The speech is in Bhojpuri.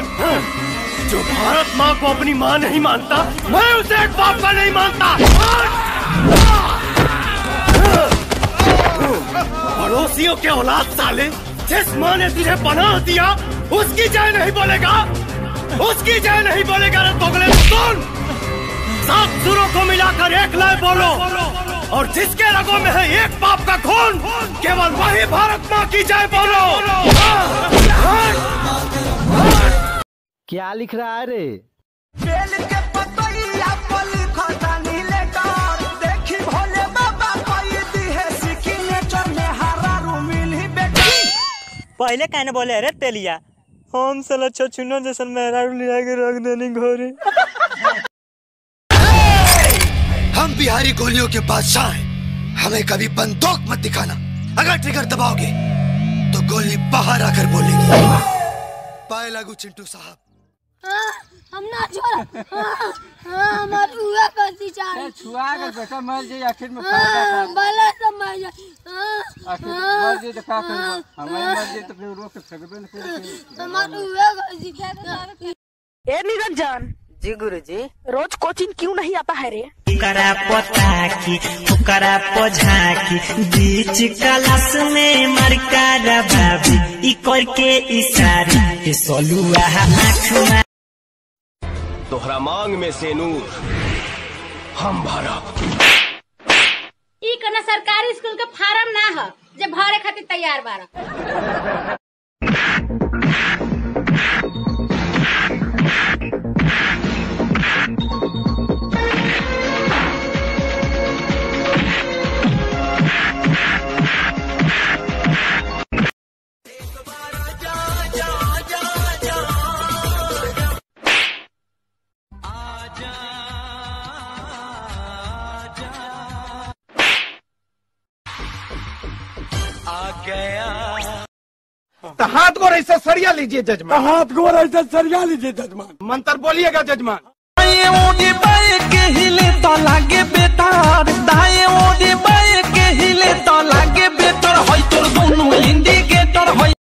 जो भारत माँ को अपनी माँ नहीं मानता, मैं उसे एक बाप का नहीं मानता। पड़ोसियों के औलाद साले, जिस माँ ने तुझे पनाह दिया उसकी जय नहीं बोलेगा, उसकी जय नहीं बोलेगा रे दोगले। सुन, 7 सुरों को मिलाकर एक लय बोलो, और जिसके रगों में है एक बाप का खून, केवल वही भारत माँ की जय बोलो। क्या लिख रहा है रे? बेल के पतैया पर लिखता नीलेकर, देखी भोले बाबा कोई दी है सिग्नेचर में हरा रूमिल ही बेटा। पहले कहने बोले अरे तेलिया, हम साला छछुना जैसन मेहरा लिया के रख देनी घरे। हम बिहारी गोलियों के बादशाह हैं, हमें कभी बंदूक मत दिखाना। अगर ट्रिगर दबाओगे तो गोली बाहर आकर बोलेगी। पाए लागू चिंटू साहब। हम ना छोड़ा। हमार हुआ कैसी चार छुआ कर बेटा मर जाए आखिर में फायदा भला समझ आखिर मर जाए तो क्या करें, हमारे मर जाए तो फिर रोक सकते नहीं। हमार हुआ कैसी। ए निरंजन जी गुरुजी। रोज कोचिंग क्यों नहीं आता है रे? फुकरा पोताकी फुकरा पोझाकी बीच क्लास में मरकारा भाभी ई करके इशारे सोलुआ आँख में। तोहरा मांग में से नूर हम भरा। ई कना सरकारी स्कूल का फार्म ना है जे भरे खातिर तैयार बारा। तो हाथ को ऐसा सरिया लीजिए जजमान। हाथ को ऐसा सरिया लीजिए जजमान। मंत्र बोलिएगा जजमान। हिले